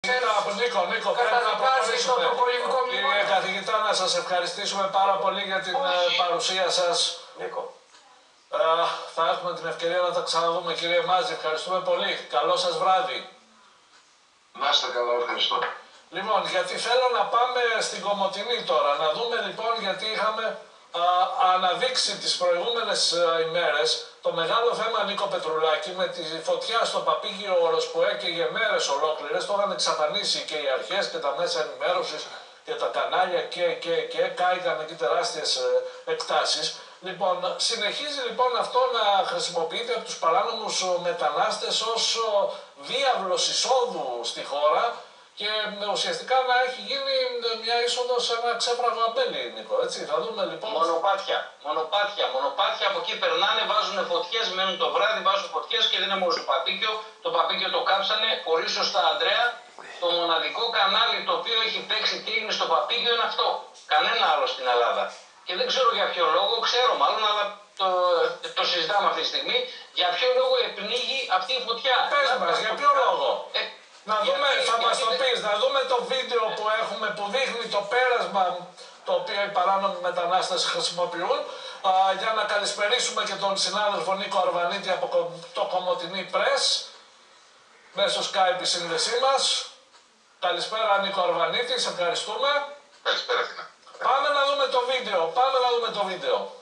Νίκο, καταδικάζει το πολεμικό μνημόνιο. Κύριε καθηγητά, να σας ευχαριστήσουμε πάρα πολύ για την παρουσία σας. Νίκο. Θα έχουμε την ευκαιρία να τα ξαναδούμε, κύριε Μάζη. Ευχαριστούμε πολύ. Καλό σας βράδυ. Να είστε καλά, ευχαριστώ. Λοιπόν, γιατί θέλω να πάμε στην Κομοτηνή τώρα, να δούμε λοιπόν, γιατί είχαμε αναδείξει τις προηγούμενες ημέρες το μεγάλο θέμα, Νίκο Πετρουλάκη, με τη φωτιά στο Παπήγιο Όρος που έκαιγε μέρες ολόκληρες. Το είχαν εξαφανίσει και οι αρχές και τα μέσα ενημέρωσης και τα κανάλια και κάηκαν εκεί τεράστιες εκτάσεις. Λοιπόν, συνεχίζει λοιπόν αυτό να χρησιμοποιείται από τους παράνομους μετανάστες ως διάβλος εισόδου στη χώρα και ουσιαστικά να έχει γίνει μια είσοδο σε ένα ξέφραγο αμπέλι, Νίκο, έτσι. Θα δούμε λοιπόν. Μονοπάτια από εκεί περνάνε, βάζουν φωτιές, μένουν το βράδυ, βάζουν φωτιές και δεν είναι μόνο στο Παπίκιο. Το Παπίκιο το κάψανε, πολύ σωστά, Ανδρέα. Το μοναδικό κανάλι το οποίο έχει παίξει τι έγινε στο Παπίκιο είναι αυτό. Κανένα άλλο στην Ελλάδα. Και δεν ξέρω για ποιο λόγο, ξέρω μάλλον, αλλά το συζητάμε αυτή τη στιγμή. Για ποιο λόγο επνίγει αυτή η φωτιά. Πες μας, για ποιο λόγο. Να δούμε, θα μας το πεις, να δούμε το βίντεο που έχουμε που δείχνει το πέρασμα το οποίο οι παράνομοι μετανάστες χρησιμοποιούν, για να καλησπερίσουμε και τον συνάδελφο Νίκο Αρβανίτη από το Κομοτηνή Press μέσω Skype η σύνδεσή μας. Καλησπέρα Νίκο Αρβανίτη, σε ευχαριστούμε. Καλησπέρα, Αθήνα. Πάμε να δούμε το βίντεο,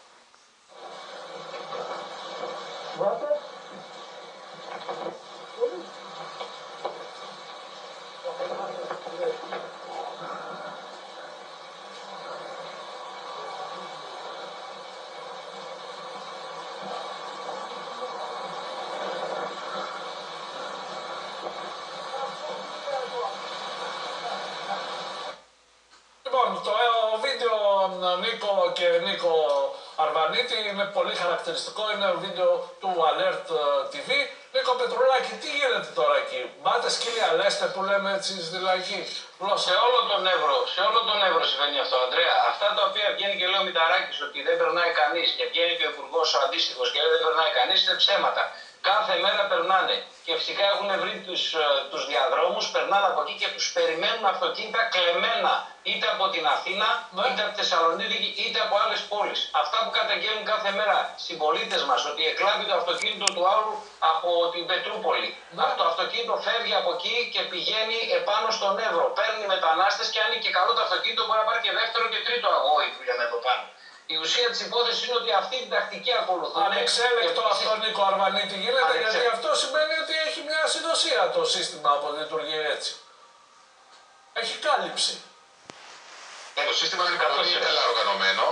Λοιπόν, το βίντεο Νίκο και Νίκο Αρβανίτη είναι πολύ χαρακτηριστικό, είναι βίντεο του Alert TV. Νίκο Πετρουλάκη, τι γίνεται τώρα εκεί, μπάτε σκύλια λέστε που λέμε έτσι στη λαϊκή γλώσσα. Σε όλο τον Εύρο συμβαίνει αυτό, Ανδρέα. Αυτά τα οποία βγαίνει και λέει ο Μηταράκης ότι δεν περνάει κανείς και βγαίνει και ο υπουργός ο αντίστοιχος και λέει δεν περνάει κανείς, είναι ψέματα. Κάθε μέρα περνάνε και φυσικά έχουν βρει τους διαδρόμους, περνάνε από εκεί και τους περιμένουν αυτοκίνητα κλεμμένα είτε από την Αθήνα, είτε από τη Θεσσαλονίκη, είτε από άλλες πόλεις. Αυτά που καταγγέλνουν κάθε μέρα συμπολίτες μας, ότι εκλάβει το αυτοκίνητο του άλλου από την Πετρούπολη. Το αυτοκίνητο φεύγει από εκεί και πηγαίνει επάνω στον Εύρο. Παίρνει μετανάστες και αν είναι και καλό το αυτοκίνητο μπορεί να πάρει και δεύτερο και τρίτο αγόη που λένε εδώ πάνω. Η ουσία της υπόθεσης είναι ότι αυτή την τακτική ακολουθούν. Ανεξέλεκτο αυτό, Νίκο Αρβανίτη, γίνεται γιατί αυτό σημαίνει ότι έχει μια ασυνοσία το σύστημα που λειτουργεί έτσι. Έχει κάλυψη. Το σύστημα είναι πολύ καλά οργανωμένο.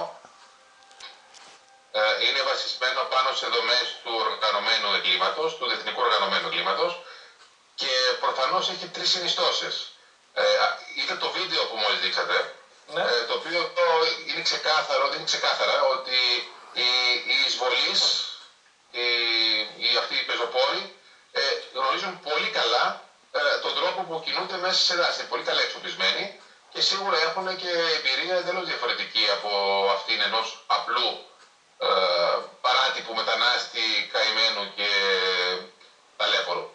Είναι βασισμένο πάνω σε δομές του οργανωμένου εγκλήματος, του διεθνικού οργανωμένου εγκλήματος και προφανώς έχει τρεις συνιστώσεις. Είδα το βίντεο που μόλις δείξατε. Ναι. Το οποίο είναι ξεκάθαρο, δείχνει ξεκάθαρα ότι οι εισβολείς, αυτοί οι πεζοπόροι γνωρίζουν πολύ καλά τον τρόπο που κινούνται μέσα σε δάση. Είναι πολύ καλά εξοπλισμένοι και σίγουρα έχουν και εμπειρία εντελώς διαφορετική από αυτήν ενός απλού παράτυπου μετανάστη καημένου και ταλέπορου.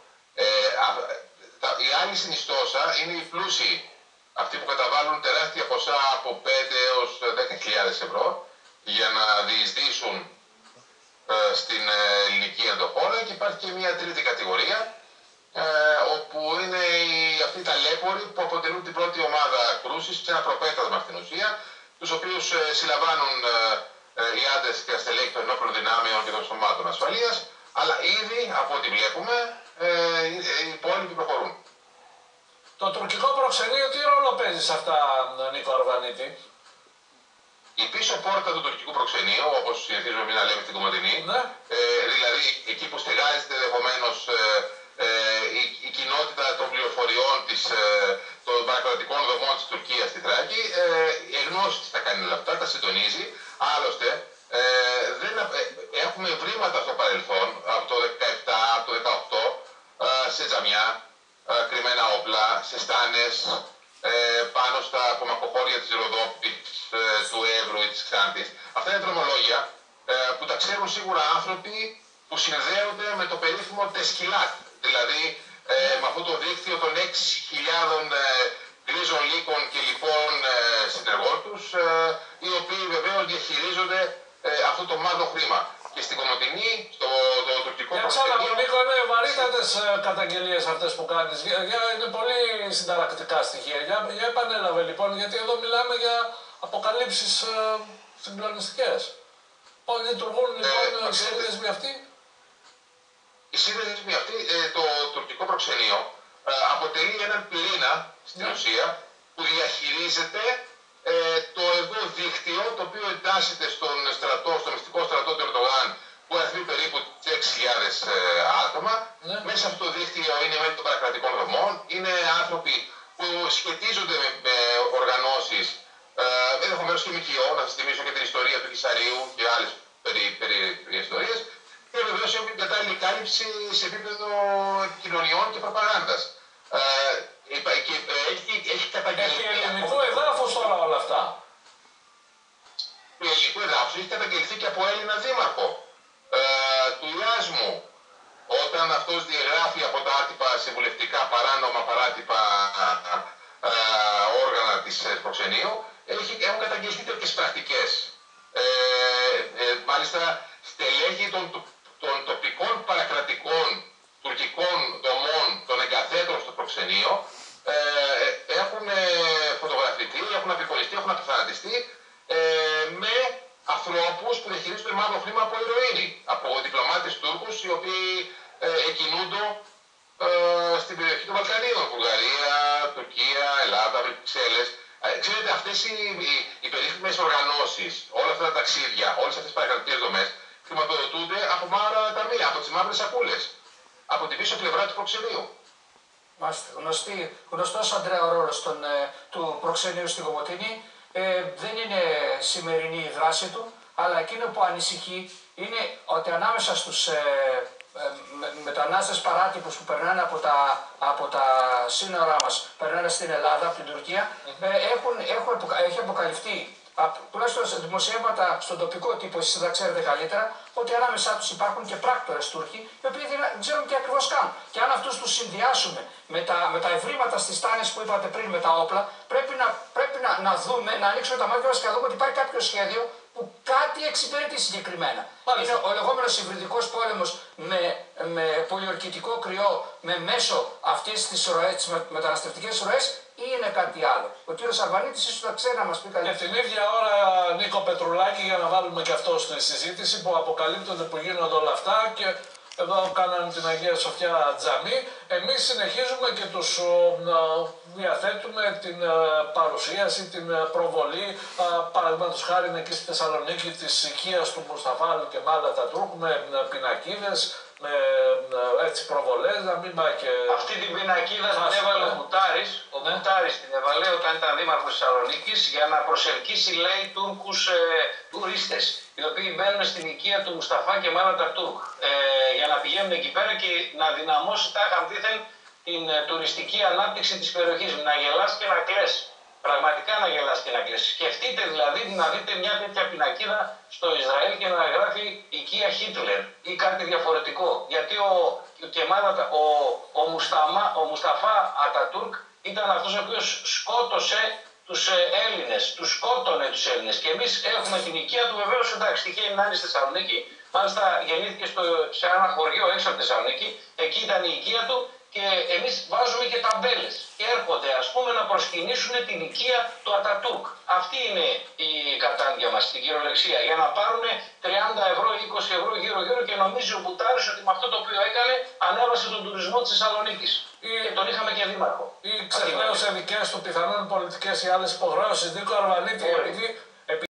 Η άλλη συνιστόσα είναι οι πλούσιοι. Αυτοί που καταβάλουν τεράστια ποσά από 5 έως 10.000 ευρώ για να διεισδύσουν στην ελληνική ενδοχώρα και υπάρχει και μια τρίτη κατηγορία όπου είναι αυτοί οι ταλέποροι που αποτελούν την πρώτη ομάδα κρούσης σε ένα προπέτασμα στην ουσία, τους οποίους συλλαμβάνουν οι άντρες και τα στελέχη των ενόπλων δυνάμεων και των σωμάτων ασφαλείας, αλλά ήδη από ό,τι βλέπουμε οι υπόλοιποι προχωρούν. Το τουρκικό προξενείο τι ρόλο παίζει σε αυτά, Νίκο Αρβανίτη? Η πίσω πόρτα του τουρκικού προξενείου, όπως συνηθίζουμε να λέμε στην Κομοτηνή, ναι. Δηλαδή εκεί που στεγάζεται ενδεχομένως η κοινότητα των πληροφοριών των παρακρατικών δομών της Τουρκίας στη Θράκη, εγνώσεις τα κάνει όλα αυτά, τα συντονίζει. Άλλωστε, έχουμε βρήματα στο παρελθόν, από το 17, από το 18, σε τζαμιά, κρυμμένα όπλα, σε στάνες, πάνω στα απομακροχώρια της Ροδόπης, του Εύρου ή της Ξάνθης. Αυτά είναι δρομολόγια που τα ξέρουν σίγουρα άνθρωποι που συνδέονται με το περίφημο τεσκυλάτ, δηλαδή με αυτό το δίκτυο των 6.000 γκρίζων λύκων και λοιπόν συνεργών τους, οι οποίοι βεβαίως διαχειρίζονται αυτό το μαύρο χρήμα. Και στην Κομοτηνή, στο τουρκικό προξενείο... Νίκο, είναι βαρύτατες καταγγελίες αυτές που κάνεις. Είναι πολύ συνταρακτικά στοιχεία. Για επανέλαβε λοιπόν, γιατί εδώ μιλάμε για αποκαλύψεις συγκλονιστικές. Πώς λειτουργούν λοιπόν οι σύνδεσμοι αυτοί? Οι σύνδεσμοι αυτοί, το τουρκικό προξενείο, αποτελεί έναν πυρήνα στην ουσία που διαχειρίζεται το εδώ δίκτυο, το οποίο εντάσσεται στον στρατό, στο μυστικό στρατό του Ερντογάν, που αριθμεί περίπου 6.000 άτομα. Μέσα σε αυτό το δίκτυο είναι μέλη των παρακρατικών δομών, είναι άνθρωποι που σχετίζονται με οργανώσεις, ενδεχομένως και ΜΚΟ, να σας θυμίσω και την ιστορία του Κισαρίου και άλλες ιστορίες, και βεβαίως έχουν την κατάλληλη κάλυψη σε επίπεδο επικοινωνιών και προπαγάνδας. Έχει καταγγελθεί. Επί ελληνικού εδάφους τώρα όλα αυτά. Επί ελληνικού εδάφους έχει καταγγελθεί και από Έλληνα δήμαρχο του Ιάσμου, όταν αυτός διαγράφει από τα άτυπα συμβουλευτικά παράνομα παράτυπα όργανα της προξενείου, έχουν καταγγελθεί τέτοιες πρακτικές. Μάλιστα, στελέχη των τοπικών παρακρατικών τουρκικών δομών των εγκαθέτων στο προξενείο έχουν φωτογραφηθεί, έχουν απεικονιστεί, έχουν απειθανατιστεί με ανθρώπους που διαχειρίζονται μαύρο χρήμα από ηρωίνη, από διπλωμάτες Τούρκους οι οποίοι κινούνται στην περιοχή των Βαλκανίων, Βουλγαρία, Τουρκία, Ελλάδα, Βρυξέλλες. Ξέρετε, αυτές οι περίφημες οργανώσεις, όλα αυτά τα ταξίδια, όλες αυτές τις παρακρατικές δομές χρηματοδοτούνται από μαύρα ταμεία, από τις μαύρες σακούλες, από την πίσω πλευρά του προξενείου. Μάλιστα. Γνωστός, Αντρέα, ο ρόλος του προξενείου στην Κομοτηνή. Δεν είναι σημερινή η δράση του, αλλά εκείνο που ανησυχεί είναι ότι ανάμεσα στους μετανάστες παράτυπους που περνάνε από τα σύνορά μας, περνάνε στην Ελλάδα, από την Τουρκία, έχει αποκαλυφθεί, τουλάχιστον σε δημοσιεύματα στον τοπικό τύπο, εσείς τα ξέρετε καλύτερα, ότι ανάμεσά τους υπάρχουν και πράκτορες Τούρκοι, οι οποίοι δεν ξέρουν τι ακριβώς κάνουν. Και αν αυτούς τους συνδυάσουμε με τα ευρήματα στις τάνες που είπατε πριν, με τα όπλα, πρέπει να δούμε, να ανοίξουμε τα μάτια μας και να δούμε ότι υπάρχει κάποιο σχέδιο που κάτι εξυπηρετεί συγκεκριμένα. Είναι ο λεγόμενος υβριδικός πόλεμος με πολιορκητικό κρυό, με μέσο αυτές τις μεταναστευτικές ροές, ή είναι κάτι άλλο? Ο κύριος Αλβανίτης ίσως θα ξέρει να μας πει καλύτερα. Και την ίδια ώρα, Νίκο Πετρουλάκη, για να βάλουμε και αυτό στη συζήτηση, που αποκαλύπτονται, που γίνονται όλα αυτά, και εδώ κάνανε την Αγία Σοφιά τζαμί, εμείς συνεχίζουμε και τους διαθέτουμε την παρουσίαση, την προβολή, παραδείγματος χάρη εκεί στη Θεσσαλονίκη, της οικίας του Μουσταφά και Μάλα Τατούρκ, με πινακίδες, με έτσι προβολές, να μην πάει και... Αυτή την πινακίδα την έβαλε ο Μουτάρης. Ο Μουτάρης την έβαλε όταν ήταν δήμαρχος της Θεσσαλονίκης για να προσελκύσει, λέει, Τούρκους τουρίστες, οι οποίοι μπαίνουν στην οικία του Μουσταφά και Μάλα Τατούρκ για να πηγαίνουν εκεί πέρα και να δυναμώσει τάχα αντίθεν την τουριστική ανάπτυξη της περιοχής. Να γελάς και να κλαις. Πραγματικά να γελάς και να κλαις. Σκεφτείτε δηλαδή να δείτε μια τέτοια πινακίδα στο Ισραήλ και να γράφει οικία Χίτλερ ή κάτι διαφορετικό. Γιατί ο Μουσταφά Ατατούρκ ήταν αυτός ο οποίος σκότωσε τους Έλληνες, τους σκότωνε τους Έλληνες. Και εμείς έχουμε την οικία του, βεβαίως, εντάξει, τυχαίνει να είναι στη Θεσσαλονίκη. Μάλιστα γεννήθηκε σε ένα χωριό έξω από τη Θεσσαλονίκη, εκεί ήταν η οικία του. Και εμείς βάζουμε και ταμπέλες και έρχονται, ας πούμε, να προσκυνήσουν την οικία του Ατατούρκ. Αυτή είναι η κατάντια μας στην κυριολεξία, για να πάρουν 30 ευρώ ή 20 ευρώ γύρω-γύρω, και νομίζει ο Μπουτάρης ότι με αυτό το οποίο έκανε ανέβασε τον τουρισμό της Θεσσαλονίκης. Και τον είχαμε και δήμαρχο. Ή ξεχνάω σε δικές του πιθανόν πολιτικές ή άλλες υποχρεώσεις. Νίκο Αρβανίτη, επειδή